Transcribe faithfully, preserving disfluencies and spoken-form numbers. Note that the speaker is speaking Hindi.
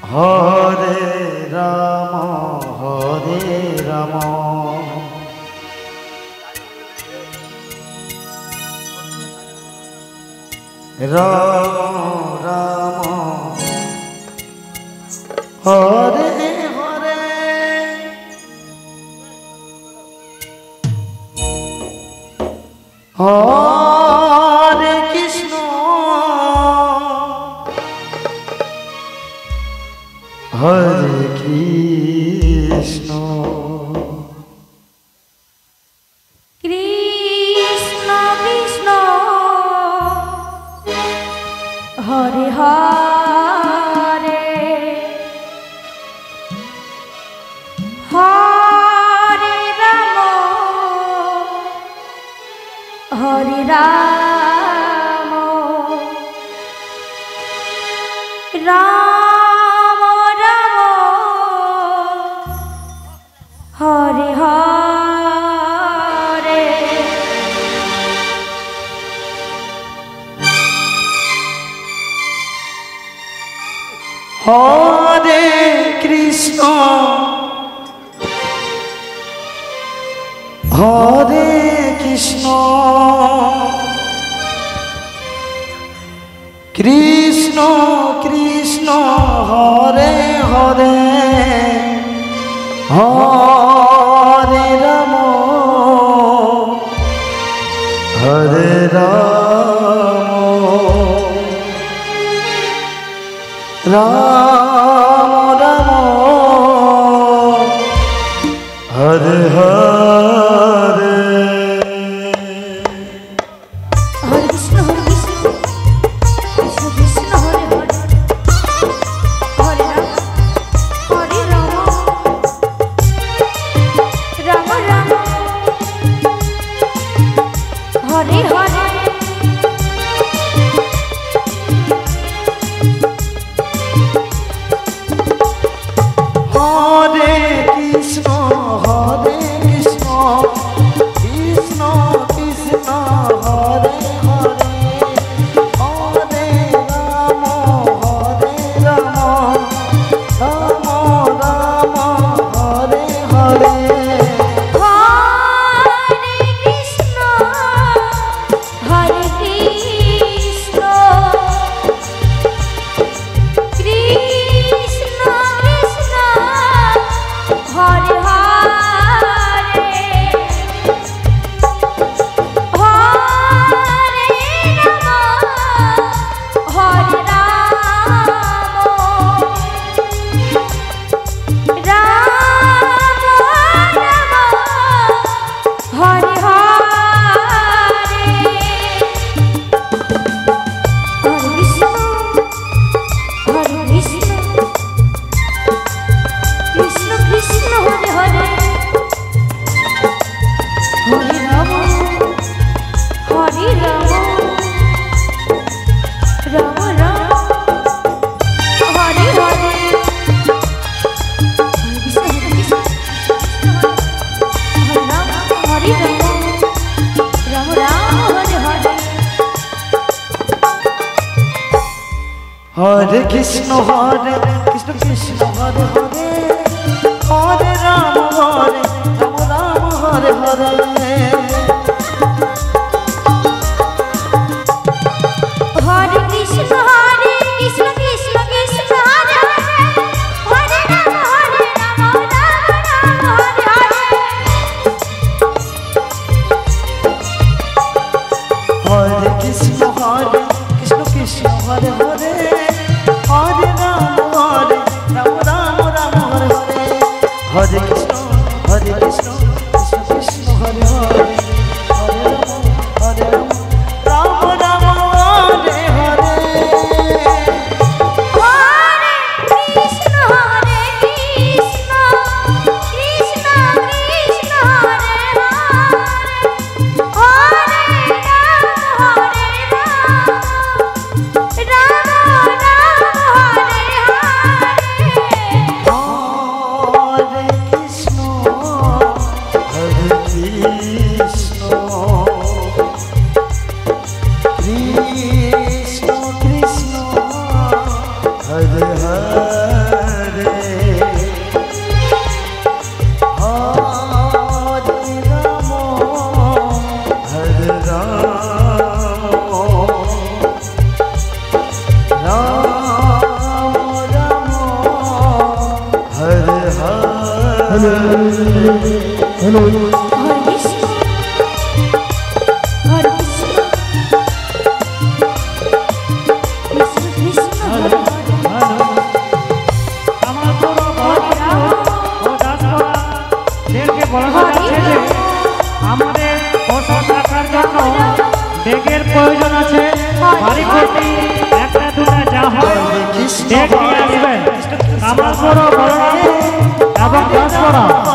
हरे राम हरे राम राम राम हरे हरे हरे कृष्ण हरे कृष्ण कृष्ण कृष्ण हरे हरे हरे राम हरे राम राम हरे हरे हरे कृष्ण हरे कृष्ण कृष्ण कृष्ण हरे हरे हरे राम हरे राम राम राम हरे हरे हरे कृष्ण हरे कृष्ण कृष्ण कृष्ण हरे हरे हरे राम हरे राम राम राम हरे हरे हरे कृष्ण हरे कृष्ण कृष्ण कृष्ण हरे हरे हरे राम हरे राम राम राम हरे हरे हरे कृष्ण हरे कृष्ण कृष्ण कृष्ण हरे हरे हरे राम हरे राम राम राम हरे हरे हरे राम राम राम हरे हरे हरे कृष्ण हरे कृष्ण कृष्ण हरे हरे हरे राम हरे राम राम हरे हरे हरे कृष्ण हरे कृष्ण कृष्ण कृष्ण हरे हरे हरे राम हरे राम राम राम हरे हरे हरे कृष्ण हरे कृष्ण कृष्ण हरे हरे हरे राम हरे राम राम राम हरे हरे हरे कृष्ण हरे कृष्ण कृष्ण कृष्ण हरे हरे हरे राम हरे राम राम राम हरे हरे हरे कृष्ण हरे कृष्ण कृष्ण कृष्ण हरे हरे हरे राम हरे राम राम राम हरे हरे कृष्ण कृष्ण कृष्ण हरे हरे ডেকের প্রয়োজন আছে বাড়ি করতে একটা দুটা যা হয় ডেক নিয়ে আসবেন আমার বড় বলরাম এবং দাসপাড়া